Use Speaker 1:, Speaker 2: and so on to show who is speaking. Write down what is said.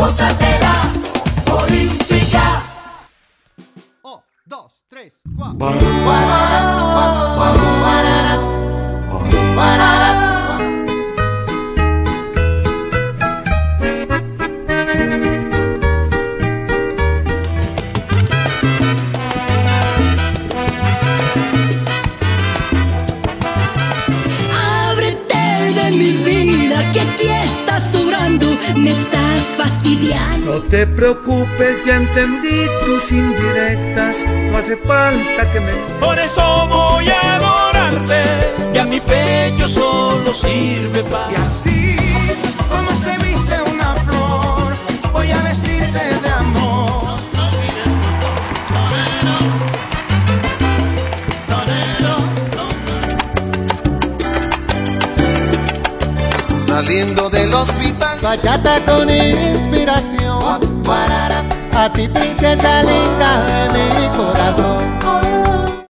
Speaker 1: Gózatela olímpica.
Speaker 2: 1, 2, 3, 4.
Speaker 1: Mi vida, que aquí estás sobrando, me estás fastidiando.
Speaker 3: No te preocupes, ya entendí tus indirectas, no hace falta que me...
Speaker 4: Por eso voy a adorarte, ya mi pecho solo sirve para...
Speaker 5: Y así como se viste una flor, voy a vestirte de amor.
Speaker 2: Saliendo del hospital, bachata con inspiración. A ti princesa linda de mi